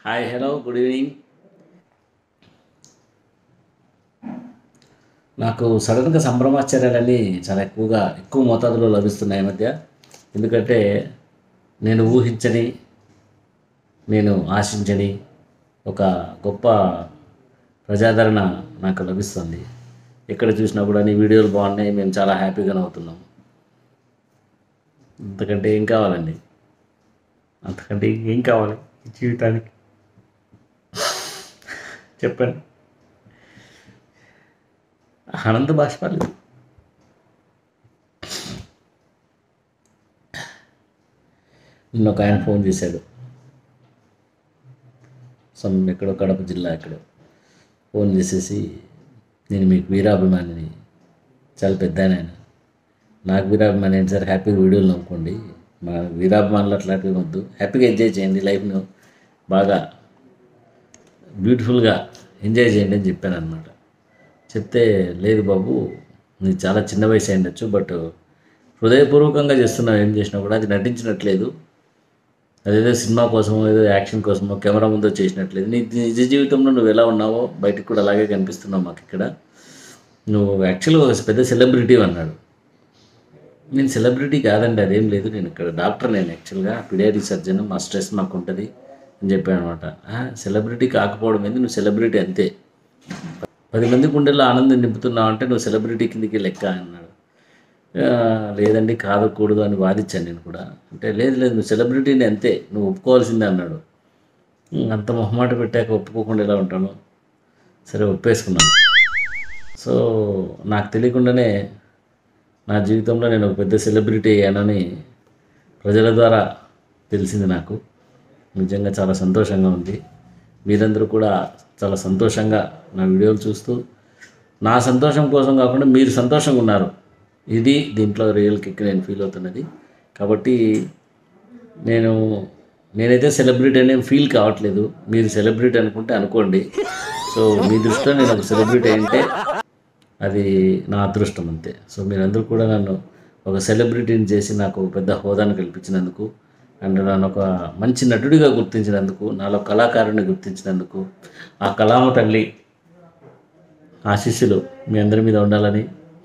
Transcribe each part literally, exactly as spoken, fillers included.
Hi hello good evening. నాకు సడన్గా సంభ్రమాశ్చర్యాలన్నీ చాలా ఎక్కువగా ఎక్కువ మోతాదులో లభిస్తున్నాయి ఈ మధ్య. ఎందుకంటే నేను ఊహించని, నేను ఆశించని ఒక గొప్ప ప్రజాదరణ నాకు లభిస్తుంది. ఎక్కడ చూసినా కూడా నీ వీడియోలు బాగున్నాయి, మేము చాలా హ్యాపీగా నవ్వుతున్నాం. అంతకంటే ఏం కావాలండి? అంతకంటే ఏం కావాలి ఈ జీవితానికి? చెప్పండి. ఆనంద బాష్పాలు. నిన్న ఒక ఆయన ఫోన్ చేశాడు. సమ్ ఎక్కడో కడప జిల్లా ఎక్కడో ఫోన్ చేసేసి, నేను మీకు వీరాభిమానిని, చాలా పెద్ద ఆయన. నాకు వీరాభిమాని ఏంటి సార్? హ్యాపీగా వీడియోలు నవ్వుకోండి, మా వీరాభిమానులు అట్లాంటివి వద్దు, హ్యాపీగా ఎంజాయ్ చేయండి, లైఫ్ను బాగా బ్యూటిఫుల్గా ఎంజాయ్ చేయండి అని చెప్పాను అనమాట. చెప్తే, లేదు బాబు, నీకు చాలా చిన్న వయసు అయిండొచ్చు, బట్ హృదయపూర్వకంగా చేస్తున్నావు, ఏం చేసినా కూడా అది నటించినట్లేదు, అదేదో సినిమా కోసమో ఏదో యాక్షన్ కోసమో కెమెరా ముందో చేసినట్లేదు. నీ నిజ జీవితంలో నువ్వు ఎలా ఉన్నావో బయటకు కూడా అలాగే కనిపిస్తున్నావు మాకు ఇక్కడ. నువ్వు యాక్చువల్గా ఒక పెద్ద సెలబ్రిటీ అన్నాడు. నేను సెలబ్రిటీ కాదండి, అదేం లేదు, నేను ఇక్కడ డాక్టర్, నేను యాక్చువల్గా పిడియాట్రిక్ సర్జన్, మా స్ట్రెస్ మాకు ఉంటుంది అని చెప్పాను అనమాట. సెలబ్రిటీ కాకపోవడం ఏంది, నువ్వు సెలబ్రిటీ అంతే, పది మంది గుండెల్లో ఆనందం నింపుతున్నావు అంటే నువ్వు సెలబ్రిటీ కిందకి లెక్క అన్నాడు. లేదండి, కాదకూడదు అని వాదించాను నేను కూడా. అంటే లేదు లేదు నువ్వు సెలబ్రిటీని అంతే, నువ్వు ఒప్పుకోవాల్సిందే అన్నాడు. అంత మొహమాట పెట్టాక ఒప్పుకోకుండా ఎలా ఉంటాను? సరే, ఒప్పేసుకున్నాను. సో నాకు తెలియకుండానే నా జీవితంలో నేను ఒక పెద్ద సెలబ్రిటీ అయ్యానని ప్రజల ద్వారా తెలిసింది నాకు. నిజంగా చాలా సంతోషంగా ఉంది. మీరందరూ కూడా చాలా సంతోషంగా నా వీడియోలు చూస్తూ నా సంతోషం కోసం కాకుండా మీరు సంతోషంగా ఉన్నారు, ఇది దీంట్లో రియల్ కిక్ నేను ఫీల్ అవుతున్నది. కాబట్టి నేను నేనైతే సెలబ్రిటీ అని ఫీల్ కావట్లేదు. మీరు సెలబ్రిటీ అనుకుంటే అనుకోండి. సో మీ దృష్టిలో నేను ఒక సెలబ్రిటీ అంటే అది నా అదృష్టం అంతే. సో మీరందరూ కూడా నన్ను ఒక సెలబ్రిటీని చేసి నాకు ఒక పెద్ద హోదాను కల్పించినందుకు, అండ్ నన్ను ఒక మంచి నటుడిగా గుర్తించినందుకు, నాలో కళాకారుని గుర్తించినందుకు, ఆ కళామ తల్లి ఆశీస్సులు మీ అందరి మీద ఉండాలని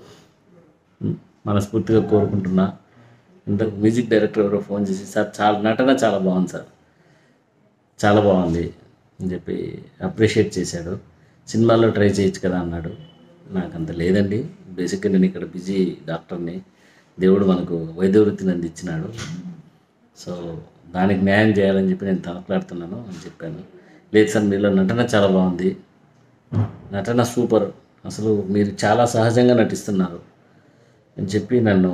మనస్ఫూర్తిగా కోరుకుంటున్నా. ఇంతకు మ్యూజిక్ డైరెక్టర్ ఎవరో ఫోన్ చేసి, సార్ చాలా నటన చాలా బాగుంది సార్, చాలా బాగుంది అని చెప్పి అప్రిషియేట్ చేశాడు. సినిమాల్లో ట్రై చేయొచ్చు కదా అన్నాడు. నాకు అంత లేదండి, బేసిక్గా నేను ఇక్కడ బిజీ డాక్టర్ని, దేవుడు మనకు వైద్య వృత్తిని అందించినాడు, సో దానికి న్యాయం చేయాలని చెప్పి నేను తనట్లాడుతున్నాను అని చెప్పాను. లేదు సార్, మీలో నటన చాలా బాగుంది, నటన సూపర్, అసలు మీరు చాలా సహజంగా నటిస్తున్నారు అని చెప్పి నన్ను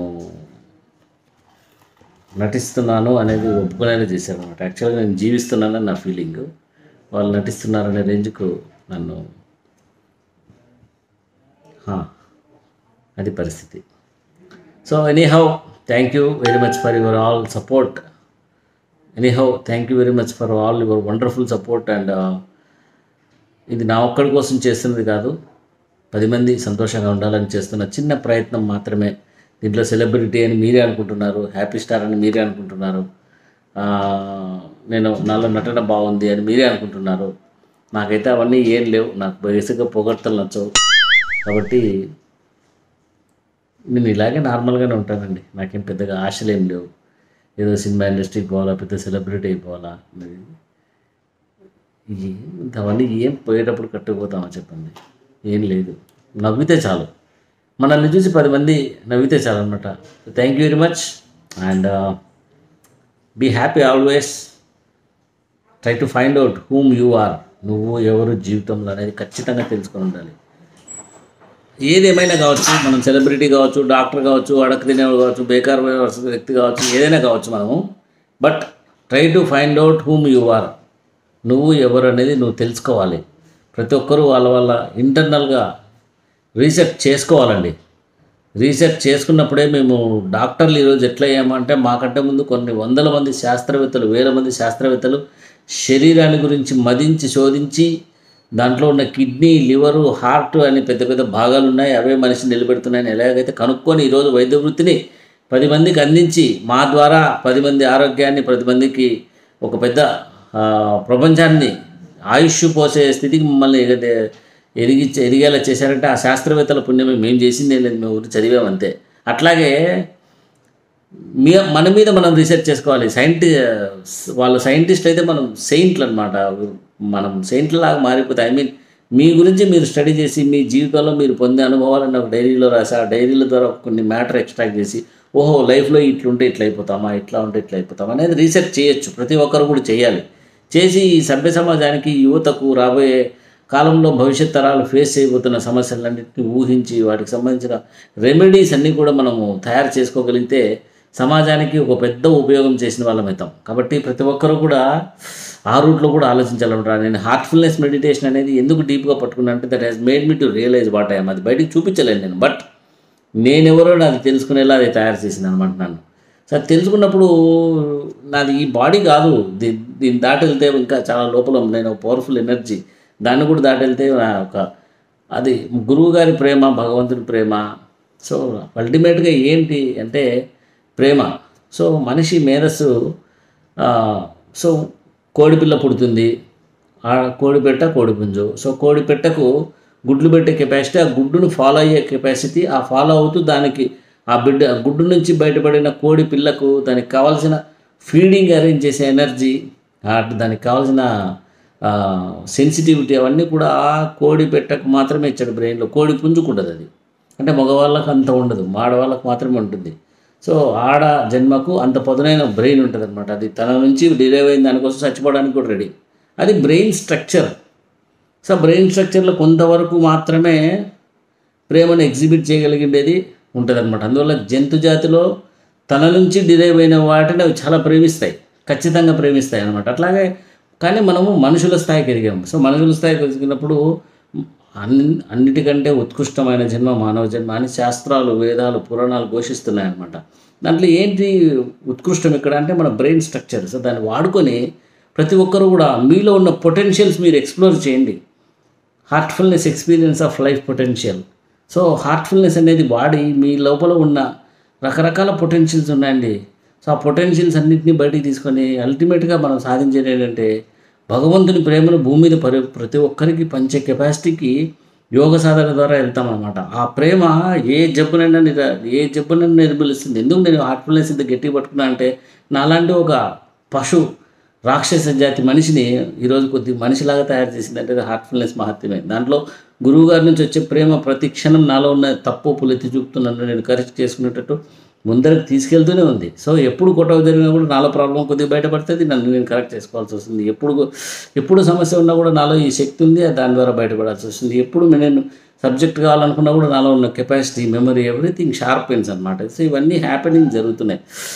నటిస్తున్నాను అనేది ఒప్పుకునేలా చేశారు అనమాట. యాక్చువల్గా నేను జీవిస్తున్నానని నా ఫీలింగ్, వాళ్ళు నటిస్తున్నారనే రేంజ్కు నన్ను, అది పరిస్థితి. So anyhow, thank you very much for your all support. Anyhow thank you very much for all your wonderful support. And ఇది నా ఒక్కడి కోసం చేస్తున్నది కాదు, పది మంది సంతోషంగా ఉండాలని చేస్తున్న చిన్న ప్రయత్నం మాత్రమే. దీంట్లో సెలబ్రిటీ అని మీరే అనుకుంటున్నారు, హ్యాపీ స్టార్ అని మీరే అనుకుంటున్నారు, నేను నాలో నటన బాగుంది అని మీరే అనుకుంటున్నారు. నాకైతే అవన్నీ ఏం లేవు, నాకు బేసిక్గా పొగడ్తలు నచ్చవు. కాబట్టి నేను ఇలాగే నార్మల్గానే ఉంటానండి, నాకేం పెద్దగా ఆశలు ఏం లేవు, ఏదో సినిమా ఇండస్ట్రీకి పోవాలా, పెద్ద సెలబ్రిటీ అయిపోవాలా, అవన్నీ ఏం పోయేటప్పుడు కట్టుకుపోతామో చెప్పండి, ఏం లేదు, నవ్వితే చాలు, మనల్ని చూసి పది మంది నవ్వితే చాలు అనమాట. Thank you very much and be happy always. Try to find out whom you are, నువ్వు ఎవరు జీవితంలో అనేది ఖచ్చితంగా తెలుసుకొని ఉండాలి. ఏదేమైనా కావచ్చు, మనం సెలబ్రిటీ కావచ్చు, డాక్టర్ కావచ్చు, అడక తినేవాడు కావచ్చు, బేకార్ వ్యక్తి కావచ్చు, ఏదైనా కావచ్చు మనము, but try to find out whom you are, నువ్వు ఎవరు అనేది నువ్వు తెలుసుకోవాలి. ప్రతి ఒక్కరూ వాళ్ళ వాళ్ళ ఇంటర్నల్గా రీసెర్చ్ చేసుకోవాలండి. రీసెర్చ్ చేసుకున్నప్పుడే మేము డాక్టర్లు ఈరోజు ఎట్లా అయ్యామంటే, మాకంటే ముందు కొన్ని వందల మంది శాస్త్రవేత్తలు, వేల మంది శాస్త్రవేత్తలు శరీరాన్ని గురించి మదించి శోధించి, దాంట్లో ఉన్న కిడ్నీ, లివరు, హార్ట్ అని పెద్ద పెద్ద భాగాలు ఉన్నాయి, అవే మనిషిని నిలబెడుతున్నాయని ఎలాగైతే కనుక్కొని ఈరోజు వైద్య వృత్తిని పది మందికి అందించి, మా ద్వారా పది మంది ఆరోగ్యాన్ని, పది మందికి ఒక పెద్ద ప్రపంచాన్ని ఆయుష్ పోసే స్థితికి మమ్మల్ని ఎగ ఎదిగి ఎదిగేలా చేశారంటే ఆ శాస్త్రవేత్తల పుణ్యమే. మేము చేసింది ఏం లేదు, మేము ఊరు చదివామంతే. అట్లాగే మీ మన మీద మనం రీసెర్చ్ చేసుకోవాలి. సైంటి వాళ్ళు సైంటిస్ట్ అయితే మనం సెయింట్లు అనమాట. మనం సెయింట్లలాగా మారిపోతే ఐ మీన్ మీ గురించి మీరు స్టడీ చేసి మీ జీవితంలో మీరు పొందే అనుభవాలను ఒక డైరీలో రాసి ఆ డైరీల ద్వారా కొన్ని మ్యాటర్ ఎక్స్ట్రాక్ట్ చేసి ఓహో లైఫ్లో ఇట్లుంటే ఇట్లా అయిపోతామా, ఇట్లా ఉంటే ఇట్లా అయిపోతామా అనేది రీసెర్చ్ చేయొచ్చు. ప్రతి ఒక్కరు కూడా చేయాలి. చేసి ఈ సభ్య సమాజానికి యువతకు రాబోయే కాలంలో భవిష్యత్ తరాలు ఫేస్ చేయబోతున్న సమస్యలన్నింటినీ ఊహించి వాటికి సంబంధించిన రెమెడీస్ అన్నీ కూడా మనము తయారు చేసుకోగలిగితే సమాజానికి ఒక పెద్ద ఉపయోగం చేసిన వాళ్ళం అవుతాం. కాబట్టి ప్రతి ఒక్కరూ కూడా ఆ రూట్లో కూడా ఆలోచించాలన్నమాట. నేను హార్ట్ఫుల్నెస్ మెడిటేషన్ అనేది ఎందుకు డీప్గా పట్టుకున్నా అంటే that has made me to realise what I'm. అది బయటికి చూపించలేను నేను, బట్ నేనెవరో నాది తెలుసుకునేలా అది తయారు చేసింది అనమాట నన్ను. సో అది తెలుసుకున్నప్పుడు నాది ఈ బాడీ కాదు, దీ దీన్ని దాటి వెళ్తే ఇంకా చాలా లోపల నేను పవర్ఫుల్ ఎనర్జీ, దాన్ని కూడా దాటి వెళ్తే ఒక అది గురువు గారి ప్రేమ, భగవంతుడి ప్రేమ. సో అల్టిమేట్గా ఏంటి అంటే ప్రేమ. సో మనిషి మేధస్సు, సో కోడిపిల్ల పుడుతుంది, ఆ కోడిపెట్ట కోడిపుంజు. సో కోడిపెట్టకు గుడ్లు పెట్టే కెపాసిటీ, ఆ గుడ్డును ఫాలో అయ్యే కెపాసిటీ, ఆ ఫాలో అవుతూ దానికి ఆ బిడ్డ గుడ్డు నుంచి బయటపడిన కోడి పిల్లకు దానికి కావాల్సిన ఫీడింగ్ అరేంజ్ చేసే ఎనర్జీ, దానికి కావాల్సిన సెన్సిటివిటీ అవన్నీ కూడా ఆ కోడి పెట్టకు మాత్రమే ఇచ్చాడు బ్రెయిన్లో. కోడి పుంజుకుంటుంది అది, అంటే మగవాళ్ళకు అంత ఉండదు, ఆడవాళ్ళకు మాత్రమే ఉంటుంది. సో ఆడ జన్మకు అంత పదునైన బ్రెయిన్ ఉంటుంది అనమాట. అది తన నుంచి డిరైవ్ అయిన దానికోసం చచ్చిపోవడానికి కూడా రెడీ. అది బ్రెయిన్ స్ట్రక్చర్. సో బ్రెయిన్ స్ట్రక్చర్లో కొంతవరకు మాత్రమే ప్రేమను ఎగ్జిబిట్ చేయగలిగేది ఉంటుంది అనమాట. అందువల్ల జంతు జాతిలో తన నుంచి డిరైవ్ అయిన వాటిని అవి చాలా ప్రేమిస్తాయి, ఖచ్చితంగా ప్రేమిస్తాయి అనమాట. అట్లాగే కానీ మనము మనుషుల స్థాయికి ఎదిగాము. సో మనుషుల స్థాయికి ఎదిగినప్పుడు అన్ని అన్నిటికంటే ఉత్కృష్టమైన జన్మ మానవ జన్మ అని శాస్త్రాలు, వేదాలు, పురాణాలు ఘోషిస్తున్నాయి అన్నమాట. దాంట్లో ఏంటి ఉత్కృష్టం ఇక్కడ అంటే మన బ్రెయిన్ స్ట్రక్చర్. సో దాన్ని వాడుకొని ప్రతి ఒక్కరు కూడా మీలో ఉన్న పొటెన్షియల్స్ మీరు ఎక్స్ప్లోర్ చేయండి. Heartfulness, experience of life potential. So heartfulness అనేది వాడి మీ లోపల ఉన్న రకరకాల పొటెన్షియల్స్ ఉన్నాయండి. సో ఆ పొటెన్షియల్స్ అన్నింటినీ బయటికి తీసుకొని అల్టిమేట్గా మనం సాధించేది ఏంటంటే భగవంతుని ప్రేమను భూమి మీద పరి ప్రతి ఒక్కరికి పంచే కెపాసిటీకి యోగ సాధన ద్వారా వెళ్తామన్నమాట. ఆ ప్రేమ ఏ జబ్బునైనా నిర ఏ జబ్బునైనా నిర్మూలిస్తుంది. ఎందుకు నేను హార్ట్ఫుల్నెస్ ఇంత గట్టిగా పట్టుకున్నా అంటే నాలాంటి ఒక పశు రాక్షస జాతి మనిషిని ఈరోజు కొద్ది మనిషిలాగా తయారు చేసింది అంటే హార్ట్ఫుల్నెస్ మహత్యమే. దాంట్లో గురువు గారి నుంచి వచ్చే ప్రేమ ప్రతి క్షణం నాలో ఉన్న తప్పు ఒప్పులు ఎత్తి చూపుతున్నాను, నేను కరెక్ట్ చేసుకునేటట్టు ముందరకు తీసుకెళ్తూనే ఉంది. సో ఎప్పుడు గొడవ జరిగినా కూడా నాలో ప్రాబ్లం కొద్దిగా బయటపడుతుంది, నన్ను నేను కరెక్ట్ చేసుకోవాల్సి వస్తుంది. ఎప్పుడు ఎప్పుడు సమస్య ఉన్నా కూడా నాలో ఈ శక్తి ఉంది, దాని ద్వారా బయటపడాల్సి వస్తుంది. ఎప్పుడు నేను సబ్జెక్ట్ కావాలనుకున్నా కూడా నాలో ఉన్న కెపాసిటీ, మెమరీ, ఎవ్రీథింగ్ షార్పెన్స్ అనమాట. సో ఇవన్నీ హ్యాపెనింగ్ జరుగుతున్నాయి.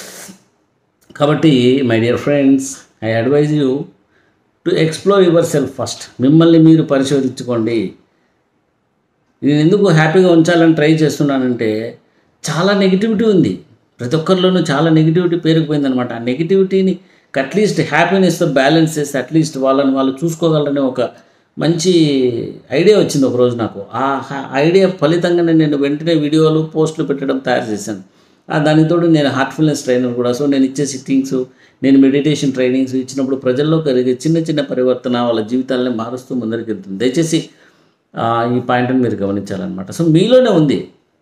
కాబట్టి my dear friends, I advise you to explore yourself first. మిమ్మల్ని మీరు పరిశోధించుకోండి. నేను ఎందుకు హ్యాపీగా ఉంచాలని ట్రై చేస్తున్నానంటే చాలా నెగిటివిటీ ఉంది ప్రతి ఒక్కరిలోనూ, చాలా నెగిటివిటీ పేరుకుపోయిందనమాట. ఆ నెగిటివిటీని అట్లీస్ట్ హ్యాపీనెస్తో బ్యాలెన్స్ చేస్తే అట్లీస్ట్ వాళ్ళని వాళ్ళు చూసుకోగలరనే ఒక మంచి ఐడియా వచ్చింది ఒకరోజు నాకు. ఆ ఐడియా ఫలితంగానే నేను వెంటనే వీడియోలు, పోస్టులు పెట్టడం తయారు చేశాను. దానితో నేను హార్ట్ఫుల్నెస్ ట్రైనర్ కూడా. సో నేను ఇచ్చే సిట్టింగ్స్, నేను మెడిటేషన్ ట్రైనింగ్స్ ఇచ్చినప్పుడు ప్రజల్లో కలిగే చిన్న చిన్న పరివర్తన వాళ్ళ జీవితాలని మారుస్తూ ముందరికి వెళ్తుంది. దయచేసి ఈ పాయింట్ని మీరు గమనించాలన్నమాట. సో మీలోనే ఉంది.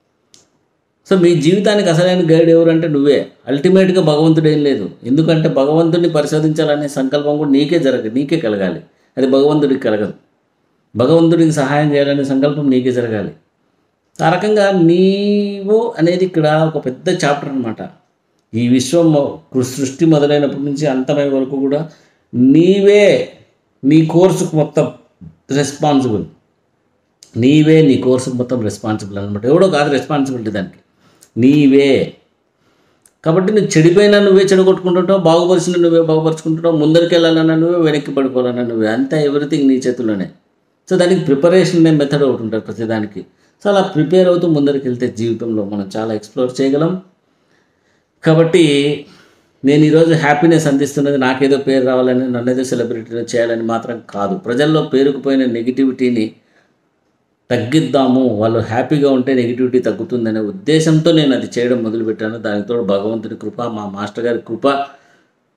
సో మీ జీవితానికి అసలైన గైడ్ ఎవరంటే నువ్వే. అల్టిమేట్గా భగవంతుడు ఏం లేదు. ఎందుకంటే భగవంతుడిని పరిశోధించాలనే సంకల్పం కూడా నీకే జరగదు, నీకే కలగాలి. అది భగవంతుడికి కలగదు. భగవంతుడికి సహాయం చేయాలనే సంకల్పం నీకే జరగాలి. ఆ రకంగా నీవు అనేది ఇక్కడ ఒక పెద్ద చాప్టర్ అనమాట. ఈ విశ్వం సృష్టి మొదలైనప్పటి నుంచి అంతమయ్యే వరకు కూడా నీవే నీ కోర్సుకు మొత్తం రెస్పాన్సిబుల్. నీవే నీ కోర్సుకు మొత్తం రెస్పాన్సిబుల్ అనమాట. ఎవడో కాదు రెస్పాన్సిబిలిటీ దానికి, నీవే. కాబట్టి నువ్వు చెడిపోయినా నువ్వే చెడగొట్టుకుంటుంటావు, బాగుపరిచిన నువ్వే బాగుపరుచుకుంటుంటావు, ముందరికి వెళ్ళాలన్నా నువ్వే, వెనక్కి పడిపోవాలన్నా నువ్వే. అంతా ఎవ్రీథింగ్ నీ చేతుల్లోనే. సో దానికి ప్రిపరేషన్ అనే మెథడ్ ఒకటి ఉంటుంది ప్రతిదానికి. సో అలా ప్రిపేర్ అవుతూ ముందరికి వెళ్తే జీవితంలో మనం చాలా ఎక్స్ప్లోర్ చేయగలం. కాబట్టి నేను ఈరోజు హ్యాపీనెస్ అందిస్తున్నది నాకేదో పేరు రావాలని, నన్నేదో సెలబ్రిటీ చేయాలని మాత్రం కాదు. ప్రజల్లో పేరుకుపోయిన నెగిటివిటీని తగ్గిద్దాము, వాళ్ళు హ్యాపీగా ఉంటే నెగిటివిటీ తగ్గుతుందనే ఉద్దేశంతో నేను అది చేయడం మొదలుపెట్టాను. దానితో భగవంతుడి కృప, మా మాస్టర్ గారి కృప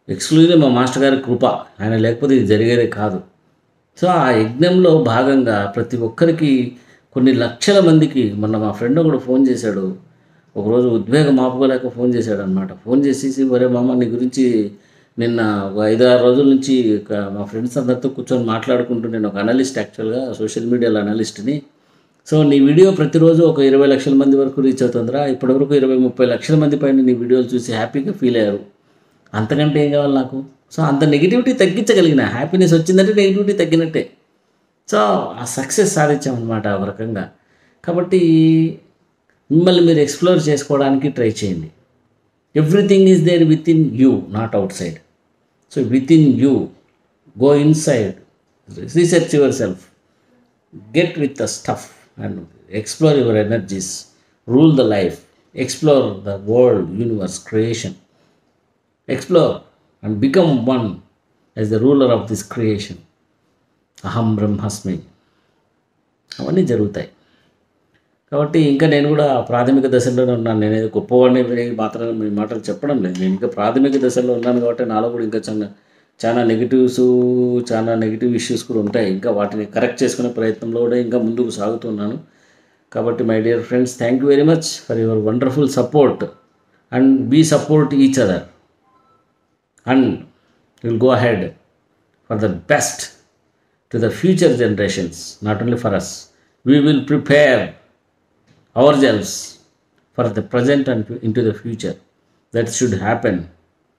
ఎక్స్క్లూజివ్లీ మా మాస్టర్ గారి కృప, ఆయన లేకపోతే ఇది జరిగేదే కాదు. సో ఆ యజ్ఞంలో భాగంగా ప్రతి ఒక్కరికి కొన్ని లక్షల మందికి, మొన్న మా ఫ్రెండ్ ఒకడు ఫోన్ చేశాడు, ఒకరోజు ఉద్వేగం ఆపుకోలేక ఫోన్ చేశాడు అనమాట. ఫోన్ చేసేసి, ఒరే మామ నీ గురించి నిన్న ఒక ఐదు ఆరు రోజుల నుంచి ఇక మా ఫ్రెండ్స్ అందరితో కూర్చొని మాట్లాడుకుంటూ, నేను ఒక అనలిస్ట్, యాక్చువల్గా సోషల్ మీడియాలో అనలిస్ట్ని. సో నీ వీడియో ప్రతిరోజు ఒక ఇరవై లక్షల మంది వరకు రీచ్ అవుతుందిరా, ఇప్పటివరకు ఇరవై ముప్పై లక్షల మంది పైన నీ వీడియోలు చూసి హ్యాపీగా ఫీల్ అయ్యారు, అంతకంటే ఏం కావాలి నాకు. సో అంత నెగిటివిటీ తగ్గించగలిగిన, హ్యాపీనెస్ వచ్చిందంటే నెగిటివిటీ తగ్గినట్టే. సో ఆ సక్సెస్ సాధించామన్నమాట ఒక రకంగా. కాబట్టి మిమ్మల్ని మీరు ఎక్స్ప్లోర్ చేసుకోవడానికి ట్రై చేయండి. Everything is there within you, not outside. So within you, go inside, research yourself, get with the stuff and explore your energies, rule the life, explore the world, universe, creation, explore and become one as the ruler of this creation. Aham Brahmasmi. అవన్నీ జరుగుతాయి. కాబట్టి ఇంకా నేను కూడా ప్రాథమిక దశలోనే ఉన్నాను. నేను గొప్పవాడిని మాత్రం మీ మాటలు చెప్పడం లేదు, నేను ఇంకా ప్రాథమిక దశలో ఉన్నాను. కాబట్టి నాలో కూడా ఇంకా చాలా చాలా నెగిటివ్స్, చాలా నెగిటివ్ ఇష్యూస్ కూడా ఉంటాయి. ఇంకా వాటిని కరెక్ట్ చేసుకునే ప్రయత్నంలో కూడా ఇంకా ముందుకు సాగుతున్నాను. కాబట్టి my dear friends, thank you very much for your wonderful support, and we support each other, and will go ahead for the best to the future generations, not only for us. We will prepare ourselves for the present and into the future. That should happen.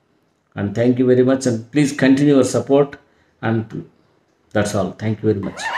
And thank you very much, and please continue your support, and that's all. Thank you very much.